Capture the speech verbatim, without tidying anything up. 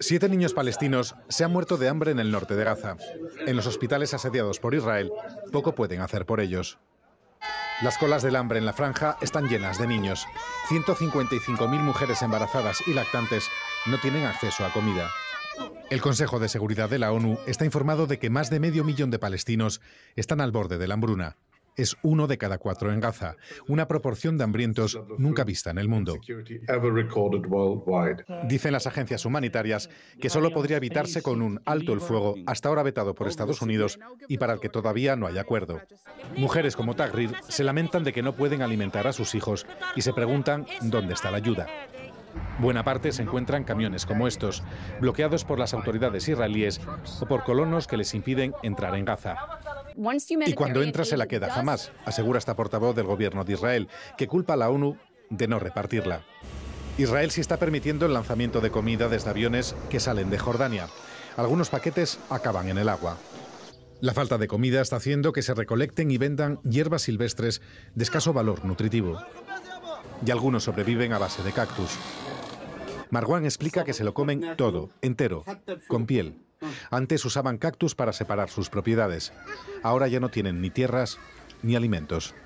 Siete niños palestinos se han muerto de hambre en el norte de Gaza. En los hospitales asediados por Israel, poco pueden hacer por ellos. Las colas del hambre en la franja están llenas de niños. ciento cincuenta y cinco mil mujeres embarazadas y lactantes no tienen acceso a comida. El Consejo de Seguridad de la ONU está informado de que más de medio millón de palestinos están al borde de la hambruna. Es uno de cada cuatro en Gaza, una proporción de hambrientos nunca vista en el mundo. Dicen las agencias humanitarias que solo podría evitarse con un alto el fuego, hasta ahora vetado por Estados Unidos y para el que todavía no hay acuerdo. Mujeres como Tagrir se lamentan de que no pueden alimentar a sus hijos y se preguntan dónde está la ayuda. Buena parte se encuentran camiones como estos, bloqueados por las autoridades israelíes o por colonos que les impiden entrar en Gaza. Y cuando entra se la queda jamás, asegura esta portavoz del gobierno de Israel, que culpa a la ONU de no repartirla. Israel sí está permitiendo el lanzamiento de comida desde aviones que salen de Jordania. Algunos paquetes acaban en el agua. La falta de comida está haciendo que se recolecten y vendan hierbas silvestres de escaso valor nutritivo. Y algunos sobreviven a base de cactus. Marwan explica que se lo comen todo, entero, con piel. Antes usaban cactus para separar sus propiedades. Ahora ya no tienen ni tierras ni alimentos.